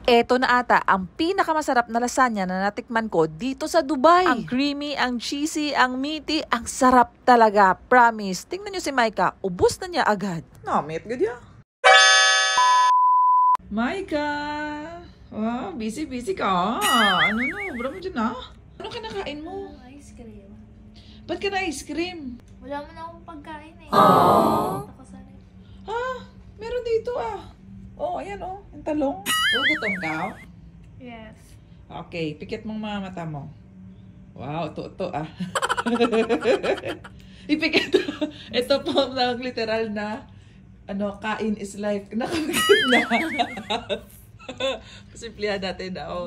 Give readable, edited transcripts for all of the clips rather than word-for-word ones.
Eto na ata ang pinakamasarap na lasagna na natikman ko dito sa Dubai. Ang creamy, ang cheesy, ang meaty, ang sarap talaga. Promise. Tingnan nyo si Micah, ubos na niya agad. Namit gud ya. Micah! Oh, busy ka. Ano no? Bro mo dyan na. Ano kinakain mo? Ice cream. Ba't ka na ice cream? Wala mo na akong pagkain eh. Aww. Nakasari. Meron dito Oh, ayan yung talong. Gutom ka? Yes. Okay, pikit mong mga mata mo. Wow, to Ipikit. Ito po ang literal na kain is life. Nakapikit na. Simplihan natin na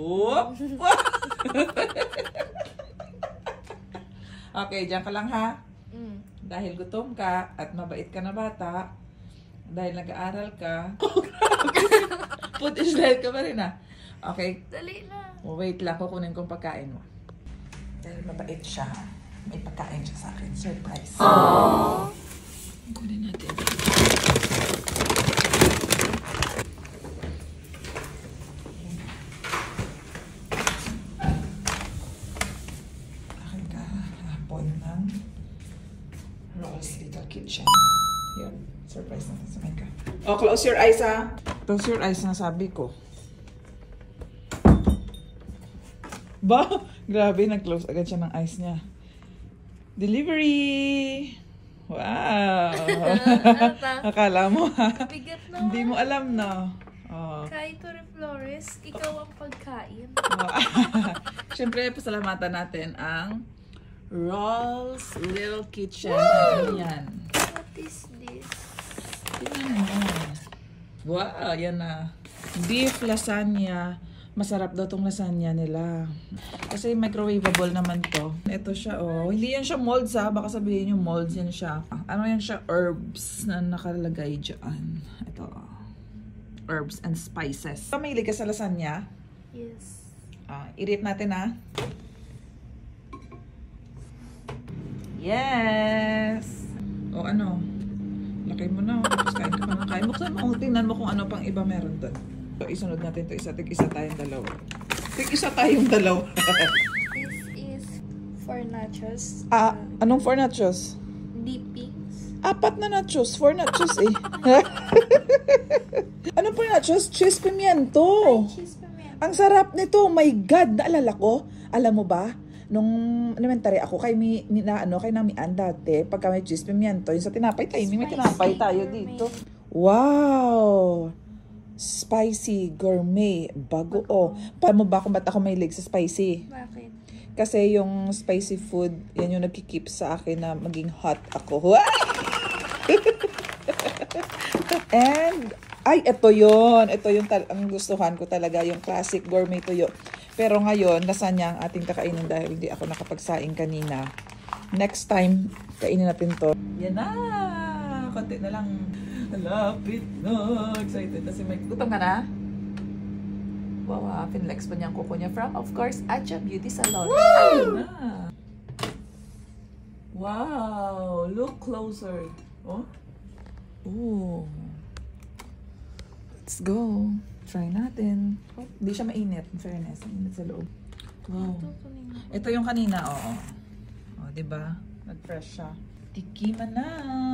Okay, dyan ka lang ha. Dahil gutom ka at mabait ka na bata, dahil nag-aaral ka, food is life ka pa rin Okay? Dali na. Wait lang, kukunin kong pagkain mo. Dahil mabait siya, may pagkain siya sa akin. Surprise. Aww. Kunin natin. Akin ka hapon ng Roll's Little Kitchen. Yun. Surprise natin sa Micah. Oh, close your eyes Close your eyes na sabi ko. Ba? Grabe, nag-close agad siya ng eyes niya. Delivery! Wow! Akala mo Bigat na. Hindi mo alam na. Kay Tori Flores, ikaw ang pagkain. Siyempre, pasalamatan natin ang Roll's Little Kitchen. Yan. What is this? Tingnan mo. Wow, yan na. Beef lasagna. Masarap daw tong lasagna nila. Kasi microwavable naman to. Ito siya, Hindi yan siya molds, Baka sabihin yung molds, yan siya. Ano yan siya? Herbs na nakalagay dyan. Ito, herbs and spices. Mahilig ka sa lasagna? Yes. I-rate natin, Yes! Ano? Laki mo na. Tapos kain ka pa ng kain. Buksan mo. Tingnan mo kung ano pang iba meron doon. So, isunod natin to isa. Tig-isa tayong dalawa. Tig-isa tayong dalawa. This is for nachos. Anong for nachos? Dippings. 4 na nachos. 4 nachos Ano for nachos? Cheese pimiento. Cheese pimiento. Ang sarap nito. My God. Naalala ko. Alam mo ba? Nung elementary ako, kay Namian dati, pagka may cheese pimiento, yung sa tinapay tayo, may tinapay tayo dito. Wow! Spicy, gourmet, bago Paano mo ba kung ba't ako mahilig sa spicy? Bakit? Kasi yung spicy food, yan yung nagkikeep sa akin na maging hot ako. And, ito yun. Ito yung ang gustuhan ko talaga, yung classic gourmet tuyo. Pero ngayon, lasagna ang ating kakainin dahil hindi ako nakapagsaing kanina. Next time, kainin natin to. Yan na! Konti na lang. Lapit na. Excited na si Mike. Gutom ka na? Wow, pinlex pa niya ang kuko niya from, of course, Aja Beauty Salon. Ayun na! Wow! Look closer. Ooh. Let's go. Try natin. Hindi siya mainit. In fairness. Mainit sa loob. Wow. Ito yung kanina, diba? Nag-fresh siya. Tikiman na!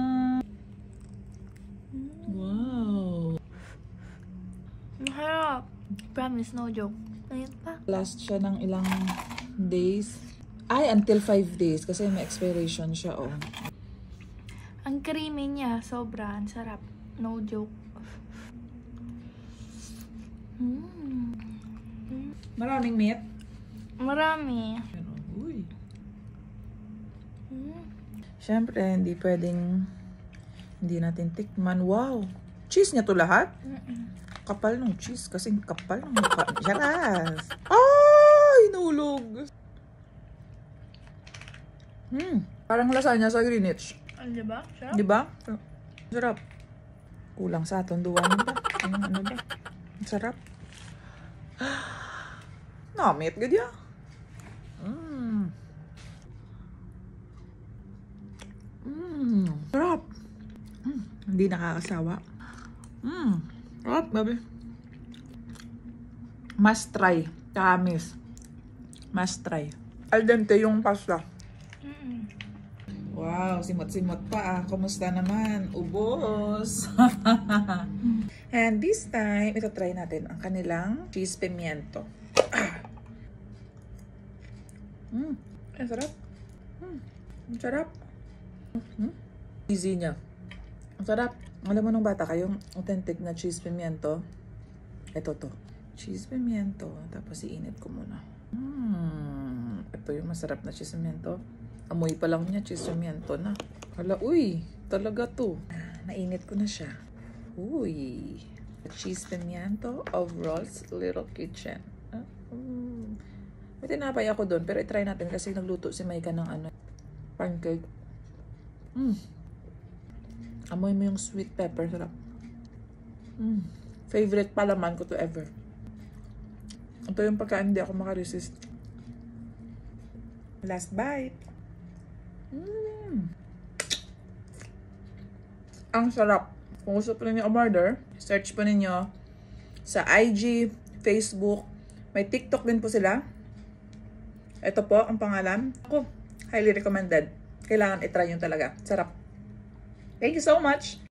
Wow! Maharap. Promise, no joke. Ayun pa. Last siya ng ilang days. Until 5 days. Kasi may expiration siya, Ang creamy niya, sobra. Ang sarap. No joke. Maraming meat? Marami. Pero, Siyempre, hindi pwedeng hindi natin tikman. Wow! Cheese niya to lahat? Kapal ng cheese. Kasing kapal ng mukha. Yaras! Ay! Nulog! Parang lasagna sa Greenwich. Diba? Sarap? Diba? Sarap. Kulang sa aton duwanan ba? Ano ba? Sarap. Namit gud ya. Sarap. Hindi nakakasawa. Sarap, babe. Must try. Tamis. Must try. Al dente yung pasta. Wow, simot-simot pa ah. Kumusta naman? Ubos! And this time, ito try natin ang kanilang cheese pimiento. Ang sarap. Ang sarap. Easy niya. Ang sarap. Alam mo nung bata kayong authentic na cheese pimiento. Ito to. Cheese pimiento. Tapos iinit ko muna. Ito yung masarap na cheese pimiento. Amoy pa lang niya, cheese pimiento na. Hala, uy, talaga to. Nainit ko na siya. Uy, cheese pimiento of Rolls Little Kitchen. May tinapay ako doon, pero itry natin kasi nagluto si Maika ng ano, pancake. Amoy mo yung sweet pepper, sarap. Favorite palaman ko to ever. Ito yung pagkain hindi ako makaresist. Last bite. Ang sarap. Kung gusto po ninyo umorder, search po ninyo sa IG, Facebook. May TikTok din po sila. Ito po ang pangalan. Ako, highly recommended. Kailangan itry nyo talaga. Sarap. Thank you so much.